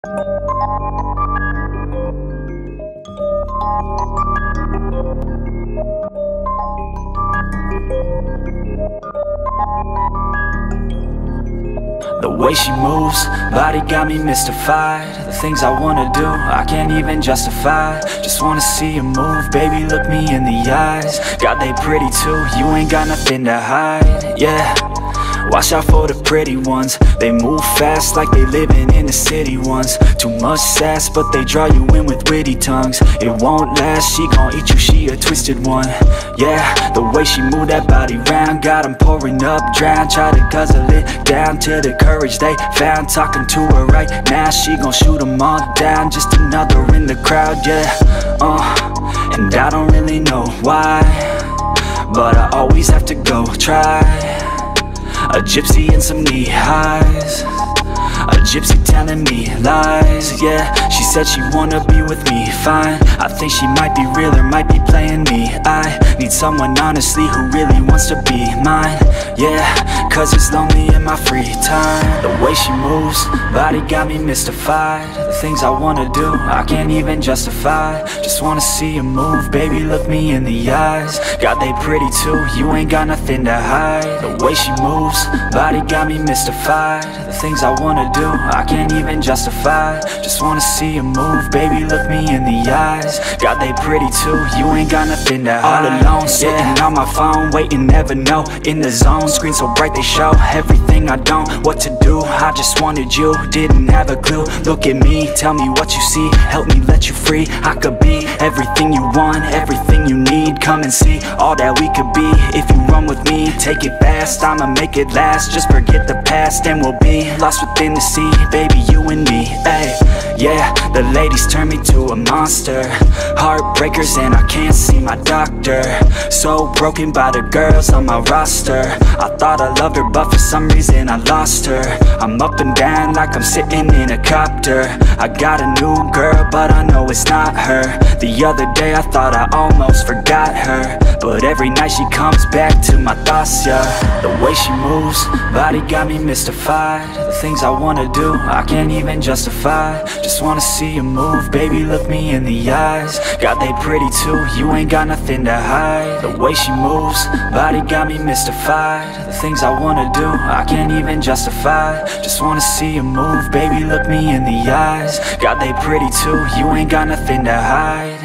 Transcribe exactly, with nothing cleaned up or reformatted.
The way she moves, body got me mystified. The things I wanna do, I can't even justify. Just wanna see you move, baby, look me in the eyes. God, they pretty too, you ain't got nothing to hide, yeah. Watch out for the pretty ones. They move fast like they living in the city ones. Too much sass, but they draw you in with witty tongues. It won't last, she gon' eat you, she a twisted one. Yeah, the way she move that body round got 'em pouring up, drown. Try to guzzle it down to the courage they found. Talking to her right now, she gon' shoot 'em all down. Just another in the crowd, yeah. Uh, and I don't really know why, but I always have to go try. A gypsy in some knee highs, a gypsy telling me lies, yeah. She said she wanna be with me, fine. I think she might be real or might be playing me. I need someone honestly who really wants to be mine, yeah. Cause it's lonely in my free time. The way she moves, body got me mystified. The things I wanna do, I can't even justify. Just wanna see you move, baby, look me in the eyes. God, they pretty too, you ain't got nothing to hide. The way she moves, body got me mystified. The things I wanna do, I can't even justify. Just wanna see you move, baby, look me in the eyes. God, they pretty too, you ain't got nothing to hide. All alone, sitting yeah. on my phone, waiting, never know. In the zone, screen so bright they show everything I don't, what to do. I just wanted you, didn't have a clue. Look at me, tell me what you see, help me let you free. I could be everything you want, everything you need. Come and see all that we could be. If you run with me, take it fast, I'ma make it last. Just forget the past and we'll be lost within the sea, baby, you and me, ayy. Yeah, the ladies turn me to a monster. Heartbreakers and I can't see my doctor. So broken by the girls on my roster. I thought I loved her but for some reason I lost her. I'm up and down like I'm sitting in a copter. I got a new girl but I know it's not her. The other day I thought I almost forgot her, but every night she comes back to my thoughts, yeah. The way she moves, body got me mystified. The things I wanna do, I can't even justify. Just wanna see you move, baby, look me in the eyes. God, they pretty too, you ain't got nothing to hide. The way she moves, body got me mystified. The things I wanna do, I can't even justify. Just wanna see you move, baby, look me in the eyes. God, they pretty too, you ain't got nothing to hide.